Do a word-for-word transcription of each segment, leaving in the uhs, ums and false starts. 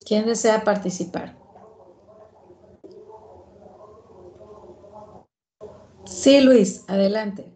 ¿Quién desea participar? Sí, Luis, adelante.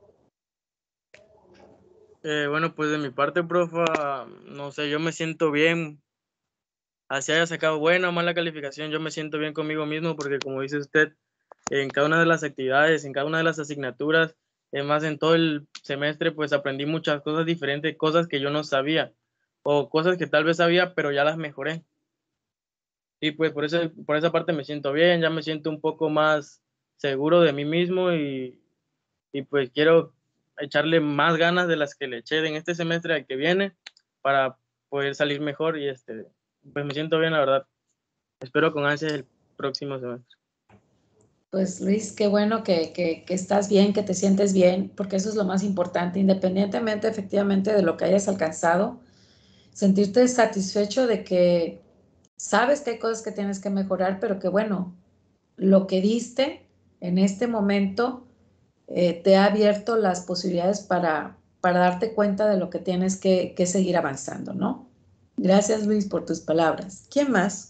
Eh, bueno, pues de mi parte, profa, no sé, yo me siento bien. Así haya sacado buena o mala calificación, yo me siento bien conmigo mismo porque como dice usted, en cada una de las actividades, en cada una de las asignaturas, es más, en todo el semestre, pues aprendí muchas cosas diferentes, cosas que yo no sabía o cosas que tal vez sabía, pero ya las mejoré. Y pues por eso, por esa parte me siento bien, ya me siento un poco más seguro de mí mismo y, y pues quiero echarle más ganas de las que le eché en este semestre al que viene para poder salir mejor y este, pues me siento bien, la verdad. Espero con ansias el próximo semestre. Pues Luis, qué bueno que, que, que estás bien, que te sientes bien, porque eso es lo más importante, independientemente efectivamente de lo que hayas alcanzado, sentirte satisfecho de que sabes que hay cosas que tienes que mejorar, pero que bueno, lo que diste en este momento eh, te ha abierto las posibilidades para, para darte cuenta de lo que tienes que, que seguir avanzando, ¿no? Gracias Luis por tus palabras. ¿Quién más?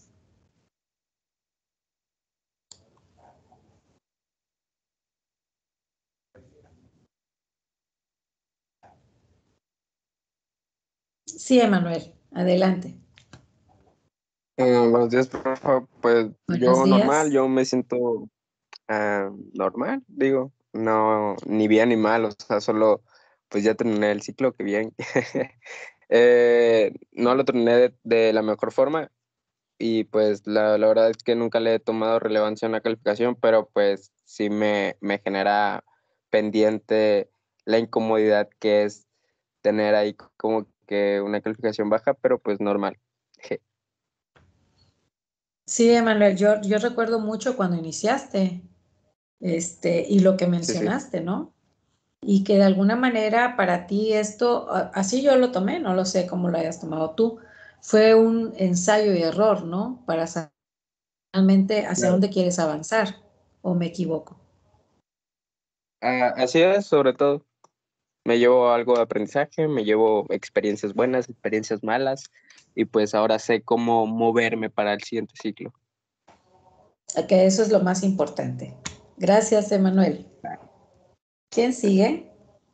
Sí, Emanuel, adelante. Eh, buenos días, profe. Pues Buenos yo normal, días. yo me siento ah, normal, digo, no, ni bien ni mal, o sea, solo pues ya terminé el ciclo, que bien. Eh, no lo terminé de, de la mejor forma y pues la, la verdad es que nunca le he tomado relevancia en la calificación, pero pues sí me, me genera pendiente la incomodidad que es tener ahí como que una calificación baja, pero pues normal. Sí, Emanuel, yo, yo recuerdo mucho cuando iniciaste, este, y lo que Sí, sí. mencionaste, ¿no? Y que de alguna manera para ti esto, a- así yo lo tomé, no lo sé cómo lo hayas tomado tú, fue un ensayo y error, ¿no? Para saber realmente hacia Claro. dónde quieres avanzar, ¿o me equivoco? Ah, así es, sobre todo. Me llevo algo de aprendizaje, me llevo experiencias buenas, experiencias malas, y pues ahora sé cómo moverme para el siguiente ciclo. Que eso es lo más importante. Gracias, Emanuel. ¿Quién sigue?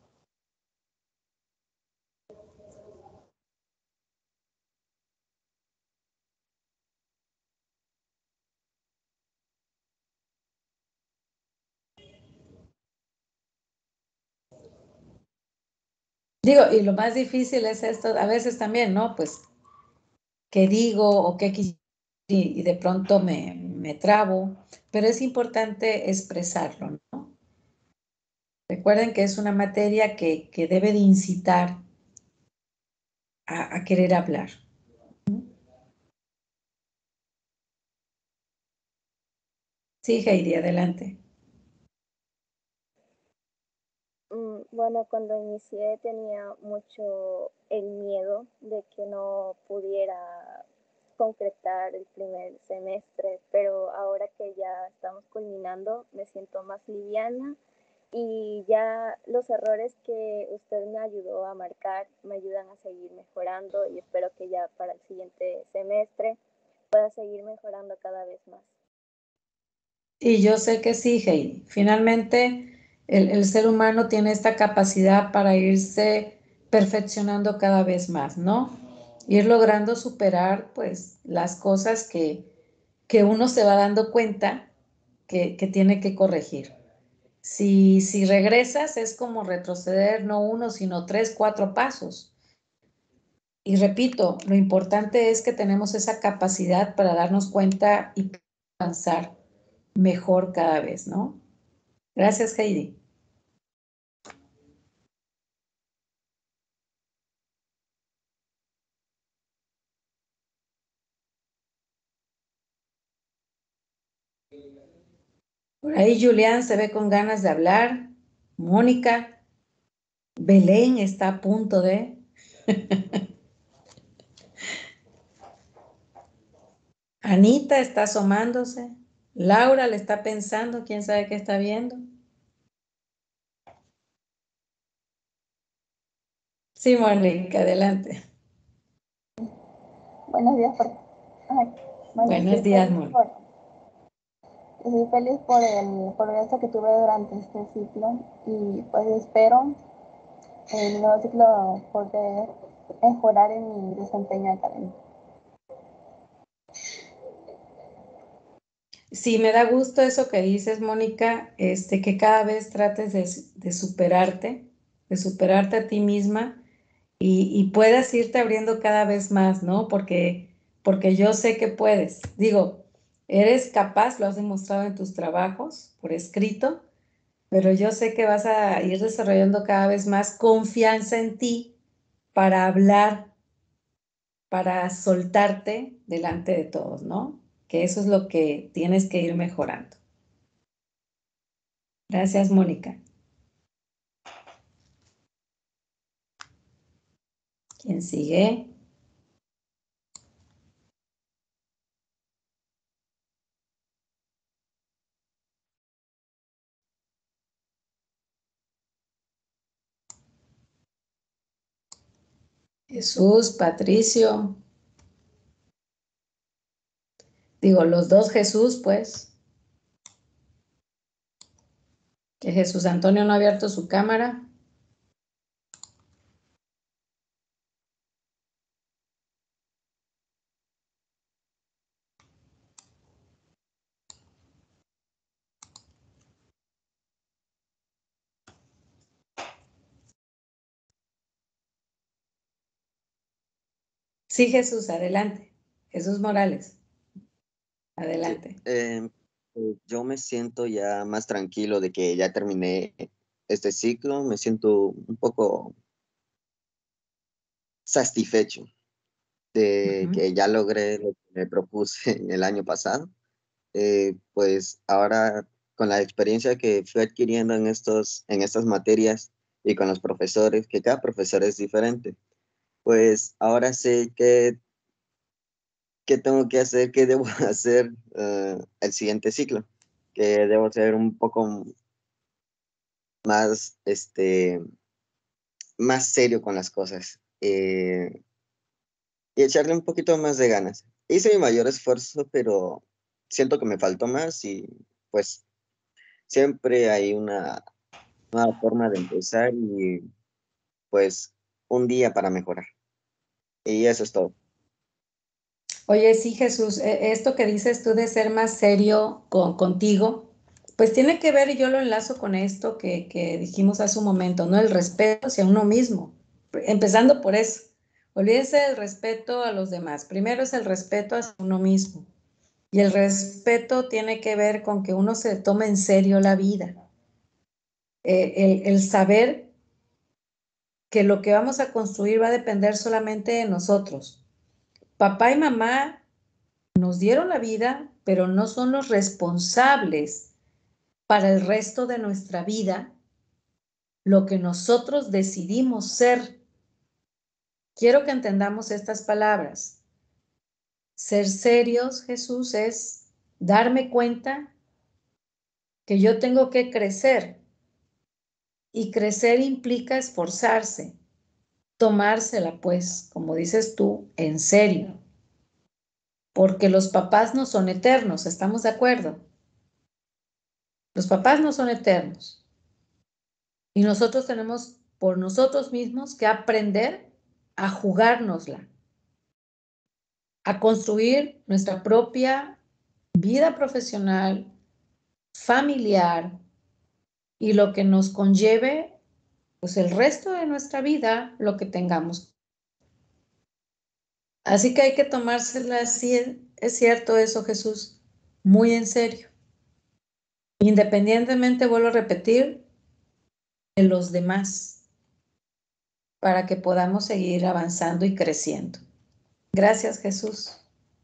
Digo, y lo más difícil es esto, a veces también, ¿no? Pues, ¿qué digo o qué quisiera? Y, y de pronto me, me trabo, pero es importante expresarlo, ¿no? Recuerden que es una materia que, que debe de incitar a, a querer hablar. Sí, Heidi, adelante. Mm, Bueno, cuando inicié tenía mucho el miedo de que no pudiera concretar el primer semestre, pero ahora que ya estamos culminando me siento más liviana y ya los errores que usted me ayudó a marcar me ayudan a seguir mejorando y espero que ya para el siguiente semestre pueda seguir mejorando cada vez más. Y yo sé que sí, Heidi. Finalmente, el, el ser humano tiene esta capacidad para irse perfeccionando cada vez más, ¿no? Ir logrando superar, pues, las cosas que, que uno se va dando cuenta que, que tiene que corregir. Si, si regresas es como retroceder no uno, sino tres, cuatro pasos. Y repito, lo importante es que tenemos esa capacidad para darnos cuenta y avanzar mejor cada vez, ¿no? Gracias, Heidi. Por ahí Julián se ve con ganas de hablar. Mónica, Belén está a punto de... Anita está asomándose. Laura le está pensando, quién sabe qué está viendo. Sí, Mónica, adelante. Buenos días, profe. Bueno, Buenos estoy días, feliz Moni. por, estoy feliz por el progreso que tuve durante este ciclo y pues espero en el nuevo ciclo poder mejorar en mi desempeño académico. Sí, me da gusto eso que dices, Mónica, este, que cada vez trates de, de superarte, de superarte a ti misma y, y puedas irte abriendo cada vez más, ¿no? Porque, porque yo sé que puedes. Digo, eres capaz, lo has demostrado en tus trabajos por escrito, pero yo sé que vas a ir desarrollando cada vez más confianza en ti para hablar, para soltarte delante de todos, ¿no? Que eso es lo que tienes que ir mejorando. Gracias, Mónica. ¿Quién sigue? Jesús, Patricio. Digo, los dos Jesús, pues. Que Jesús Antonio no ha abierto su cámara. Sí, Jesús, adelante. Jesús Morales, adelante. Sí, eh, pues, yo me siento ya más tranquilo de que ya terminé este ciclo, me siento un poco satisfecho de Ujú. que ya logré lo que me propuse en el año pasado. Eh, pues ahora con la experiencia que fui adquiriendo en estos, en estas materias y con los profesores, que cada profesor es diferente, pues ahora sé que qué tengo que hacer, qué debo hacer eh, el siguiente ciclo, que debo ser un poco más, este, más serio con las cosas eh, y echarle un poquito más de ganas. Hice mi mayor esfuerzo, pero siento que me faltó más y pues siempre hay una nueva forma de empezar y pues un día para mejorar. Y eso es todo. Oye, sí, Jesús, e- esto que dices tú de ser más serio con, contigo, pues tiene que ver, y yo lo enlazo con esto que, que dijimos hace un momento, ¿no? El respeto hacia uno mismo, empezando por eso. Olvídense del respeto a los demás. Primero es el respeto hacia uno mismo. Y el respeto tiene que ver con que uno se tome en serio la vida. Eh, el, el saber que lo que vamos a construir va a depender solamente de nosotros. Papá y mamá nos dieron la vida, pero no son los responsables para el resto de nuestra vida lo que nosotros decidimos ser. Quiero que entendamos estas palabras. Ser serios, Jesús, es darme cuenta que yo tengo que crecer. Y crecer implica esforzarse, tomársela, pues, como dices tú, en serio. Porque los papás no son eternos, ¿estamos de acuerdo? Los papás no son eternos. Y nosotros tenemos por nosotros mismos que aprender a jugárnosla, a construir nuestra propia vida profesional, familiar y lo que nos conlleve, pues el resto de nuestra vida, lo que tengamos. Así que hay que tomársela así, es cierto eso, Jesús, muy en serio. Independientemente, vuelvo a repetir, de los demás, para que podamos seguir avanzando y creciendo. Gracias, Jesús.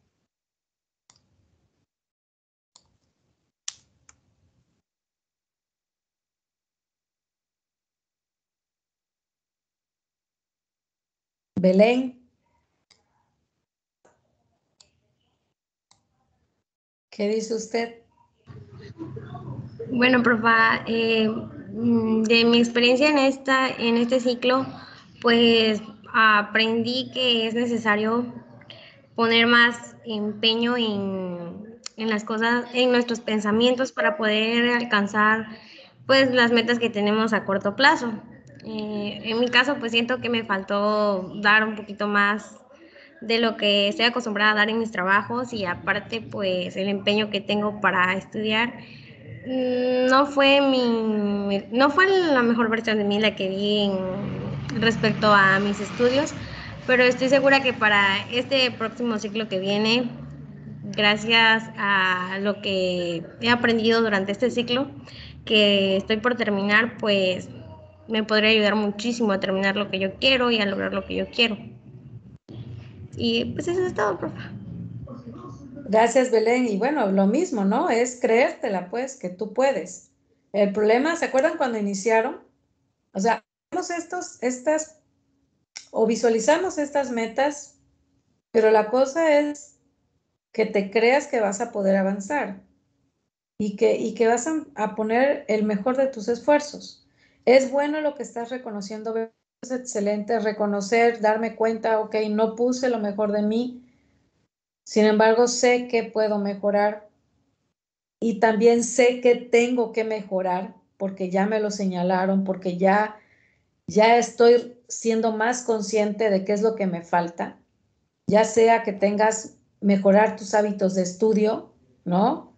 Belén, ¿qué dice usted? Bueno, profa, eh, de mi experiencia en, esta, en este ciclo, pues aprendí que es necesario poner más empeño en, en las cosas, en nuestros pensamientos para poder alcanzar pues las metas que tenemos a corto plazo. Eh, en mi caso pues siento que me faltó dar un poquito más de lo que estoy acostumbrada a dar en mis trabajos y aparte pues el empeño que tengo para estudiar no fue mi no fue la mejor versión de mí la que vi en, respecto a mis estudios, pero estoy segura que para este próximo ciclo que viene, gracias a lo que he aprendido durante este ciclo que estoy por terminar, pues me podría ayudar muchísimo a terminar lo que yo quiero y a lograr lo que yo quiero. Y pues eso es todo, profe. Gracias, Belén. Y bueno, lo mismo, ¿no? Es creértela, pues, que tú puedes. El problema, ¿se acuerdan cuando iniciaron? O sea, hacemos estos, estas, o visualizamos estas metas, pero la cosa es que te creas que vas a poder avanzar y que, y que vas a, a poner el mejor de tus esfuerzos. Es bueno lo que estás reconociendo, es excelente reconocer, darme cuenta, ok, no puse lo mejor de mí, sin embargo, sé que puedo mejorar y también sé que tengo que mejorar porque ya me lo señalaron, porque ya, ya estoy siendo más consciente de qué es lo que me falta, ya sea que tengas mejorar tus hábitos de estudio, ¿no?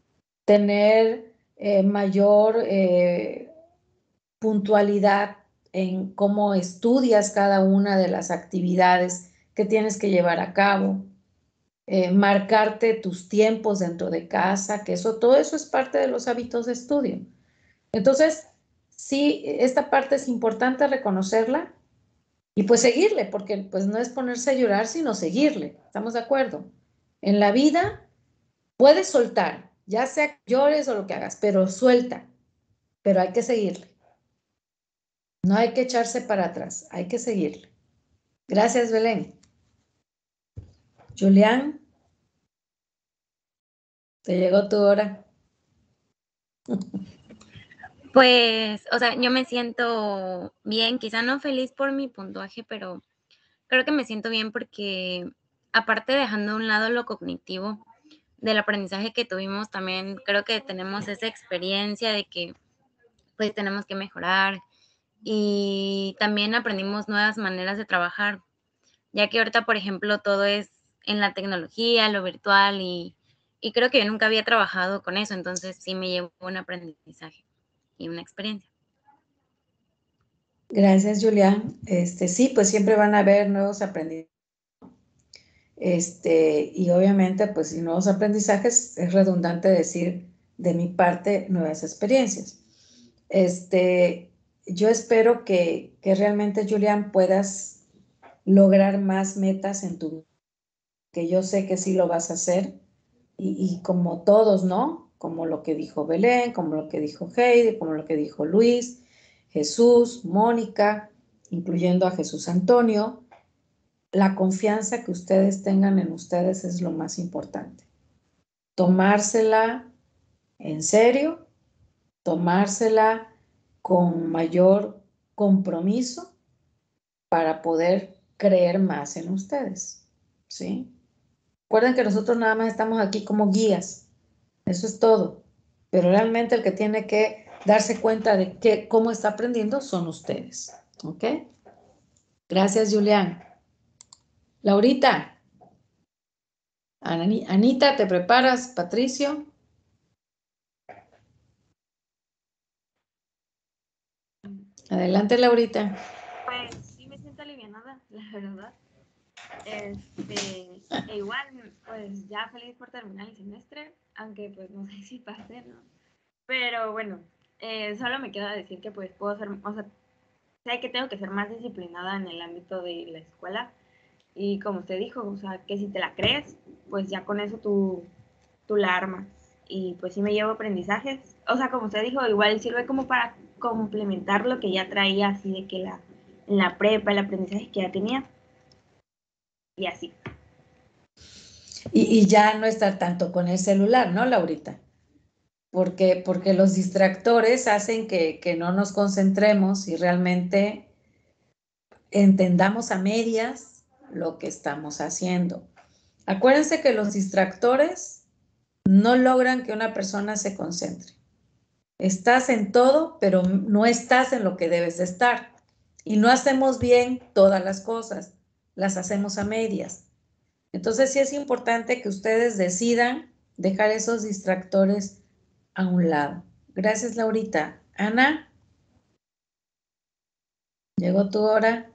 Tener eh, mayor eh, puntualidad en cómo estudias cada una de las actividades que tienes que llevar a cabo. Eh, marcarte tus tiempos dentro de casa, que eso, todo eso es parte de los hábitos de estudio. Entonces, sí, esta parte es importante reconocerla y pues seguirle, porque pues no es ponerse a llorar, sino seguirle. ¿Estamos de acuerdo? En la vida puedes soltar, ya sea que llores o lo que hagas, pero suelta, pero hay que seguirle. No hay que echarse para atrás, hay que seguirle. Gracias, Belén. Julián, te llegó tu hora. Pues, o sea, yo me siento bien, quizá no feliz por mi puntuaje, pero creo que me siento bien porque, aparte dejando a un lado lo cognitivo del aprendizaje que tuvimos, también creo que tenemos esa experiencia de que pues tenemos que mejorar y también aprendimos nuevas maneras de trabajar, ya que ahorita, por ejemplo, todo es en la tecnología, lo virtual y, y creo que yo nunca había trabajado con eso, entonces sí me llevó un aprendizaje y una experiencia. Gracias, Julián. Este, sí, pues siempre van a haber nuevos aprendizajes. Este, y obviamente, pues, y nuevos aprendizajes, es redundante decir de mi parte nuevas experiencias. Este, yo espero que, que realmente, Julián, puedas lograr más metas en tu vida, que yo sé que sí lo vas a hacer, y, y como todos, ¿no? Como lo que dijo Belén, como lo que dijo Heidi, como lo que dijo Luis, Jesús, Mónica, incluyendo a Jesús Antonio. La confianza que ustedes tengan en ustedes es lo más importante. Tomársela en serio, tomársela con mayor compromiso para poder creer más en ustedes, ¿sí? Recuerden que nosotros nada más estamos aquí como guías, eso es todo, pero realmente el que tiene que darse cuenta de que, cómo está aprendiendo son ustedes, ¿ok? Gracias, Julián. Laurita. Anita, ¿te preparas? Patricio. Adelante, Laurita. Pues sí me siento alivianada, la verdad. Este, e igual, pues ya feliz por terminar el semestre, aunque pues no sé si pase, ¿no? Pero bueno, eh, solo me queda decir que pues puedo ser, o sea, sé que tengo que ser más disciplinada en el ámbito de la escuela. Y como usted dijo, o sea, que si te la crees, pues ya con eso tú, tú la armas. Y pues sí me llevo aprendizajes. O sea, como usted dijo, igual sirve como para complementar lo que ya traía, así de que la, en la prepa, el aprendizaje que ya tenía. Y así. Y, y ya no estar tanto con el celular, ¿no, Laurita? Porque, porque los distractores hacen que, que no nos concentremos y realmente entendamos a medias lo que estamos haciendo. Acuérdense que los distractores no logran que una persona se concentre. Estás en todo, pero no estás en lo que debes de estar. Y no hacemos bien todas las cosas, las hacemos a medias. Entonces sí es importante que ustedes decidan dejar esos distractores a un lado. Gracias, Laurita. Ana, llegó tu hora.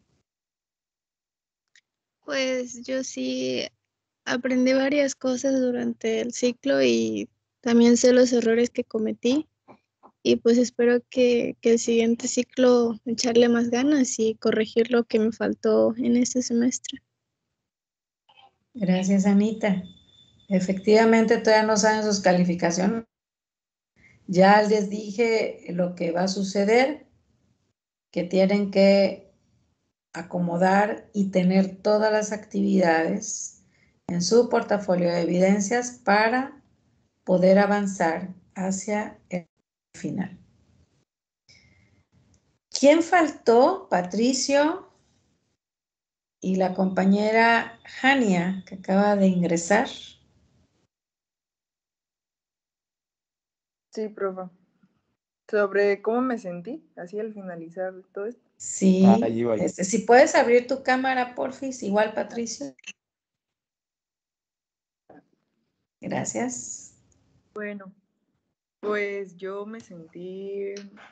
Pues yo sí aprendí varias cosas durante el ciclo y también sé los errores que cometí y pues espero que, que el siguiente ciclo echarle más ganas y corregir lo que me faltó en este semestre. Gracias, Anita. Efectivamente, todavía no saben sus calificaciones. Ya les dije lo que va a suceder, que tienen que acomodar y tener todas las actividades en su portafolio de evidencias para poder avanzar hacia el final. ¿Quién faltó? Patricio y la compañera Jania, que acaba de ingresar. Sí, profe. Sobre cómo me sentí, así al finalizar todo esto. Sí, Ah, ahí va yo. este, si puedes abrir tu cámara, porfis, igual Patricio. Gracias. Bueno, pues yo me sentí,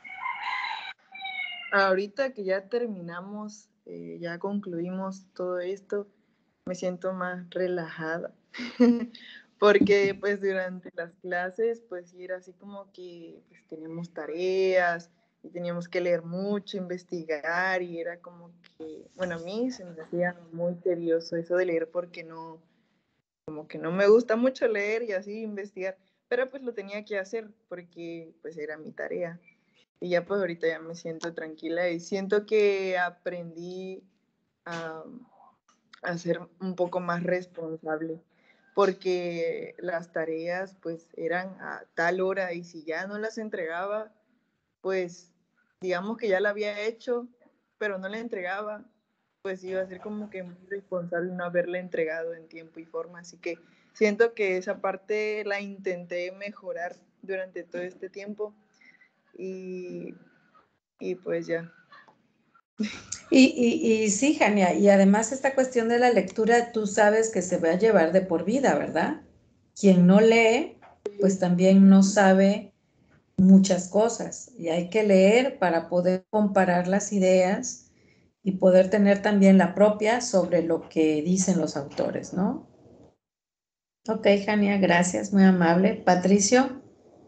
ahorita que ya terminamos, eh, ya concluimos todo esto, me siento más relajada, porque pues durante las clases pues sí era así como que pues, teníamos tareas y teníamos que leer mucho, investigar y era como que, bueno, a mí se me hacía muy tedioso eso de leer porque no, como que no me gusta mucho leer y así investigar, pero pues lo tenía que hacer porque pues era mi tarea. Y ya pues ahorita ya me siento tranquila y siento que aprendí a, a ser un poco más responsable porque las tareas pues eran a tal hora y si ya no las entregaba, pues digamos que ya la había hecho, pero no la entregaba, pues iba a ser como que muy responsable no haberla entregado en tiempo y forma. Así que siento que esa parte la intenté mejorar durante todo este tiempo y, y pues ya. Y, y, y sí, Jania, y además esta cuestión de la lectura, tú sabes que se va a llevar de por vida, ¿verdad? Quien no lee, pues también no sabe muchas cosas y hay que leer para poder comparar las ideas y poder tener también la propia sobre lo que dicen los autores, ¿no? Ok, Jania, gracias, muy amable. Patricio.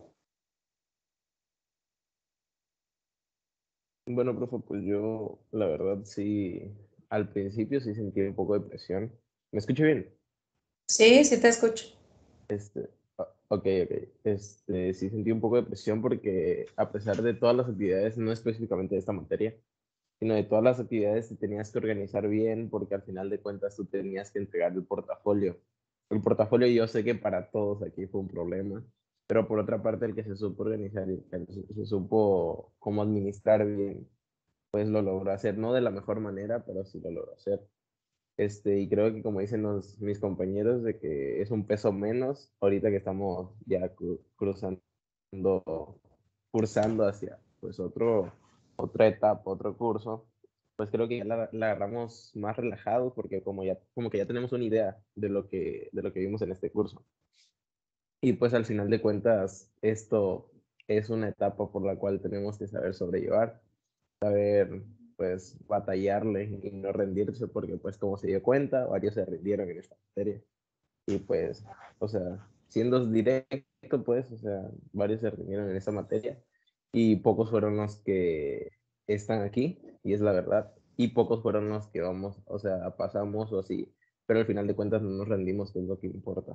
Bueno, profe, pues yo, la verdad, sí, al principio sí sentí un poco de presión. ¿Me escucha bien? Sí, sí te escucho. Este, ah, ok, ok. Este, sí sentí un poco de presión porque a pesar de todas las actividades, no específicamente de esta materia, sino de todas las actividades te tenías que organizar bien porque al final de cuentas tú tenías que entregar el portafolio. El portafolio yo sé que para todos aquí fue un problema, pero por otra parte el que se supo organizar y el que se, se supo cómo administrar bien, pues lo logró hacer, no de la mejor manera, pero sí lo logró hacer. Este, y creo que como dicen los, mis compañeros, de que es un peso menos ahorita que estamos ya cru- cruzando, cursando hacia pues otro, otra etapa, otro curso, pues creo que ya la, la agarramos más relajados porque como ya, como que ya tenemos una idea de lo que, de lo que vimos en este curso. Y pues al final de cuentas, esto es una etapa por la cual tenemos que saber sobrellevar, saber pues batallarle y no rendirse porque pues como se dio cuenta, varios se rindieron en esta materia. Y pues, o sea, siendo directo pues, o sea, varios se rindieron en esta materia y pocos fueron los que están aquí, y es la verdad, y pocos fueron los que vamos, o sea, pasamos o así, pero al final de cuentas no nos rendimos, que es lo que importa.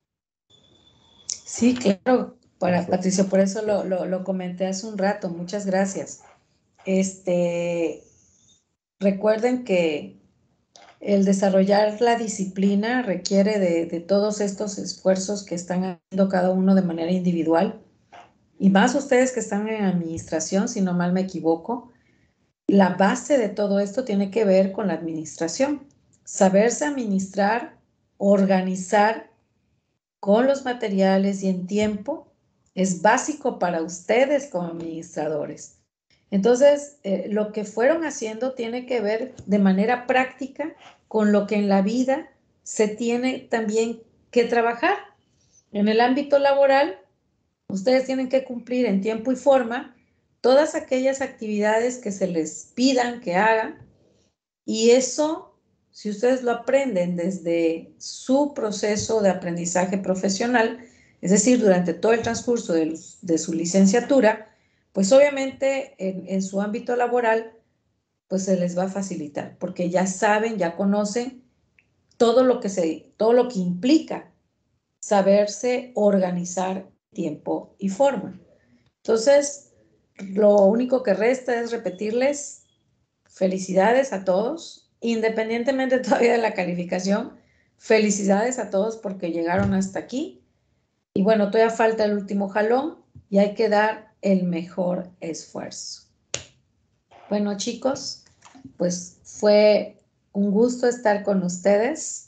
Sí, claro, para Eso. Patricio, por eso lo, lo, lo comenté hace un rato, muchas gracias. Este, recuerden que el desarrollar la disciplina requiere de, de todos estos esfuerzos que están haciendo cada uno de manera individual, y más ustedes que están en administración, si no mal me equivoco. La base de todo esto tiene que ver con la administración, saberse administrar organizar con los materiales y en tiempo es básico para ustedes como administradores. Entonces, eh, lo que fueron haciendo tiene que ver de manera práctica con lo que en la vida se tiene también que trabajar. En el ámbito laboral, ustedes tienen que cumplir en tiempo y forma todas aquellas actividades que se les pidan que hagan, y eso, si ustedes lo aprenden desde su proceso de aprendizaje profesional, es decir, durante todo el transcurso de, de su licenciatura, pues obviamente en, en su ámbito laboral, pues se les va a facilitar, porque ya saben, ya conocen todo lo que, se, todo lo que implica saberse organizar tiempo y forma. Entonces, lo único que resta es repetirles felicidades a todos, independientemente todavía de la calificación, felicidades a todos porque llegaron hasta aquí. Y bueno, todavía falta el último jalón y hay que dar el mejor esfuerzo. Bueno, chicos, pues fue un gusto estar con ustedes.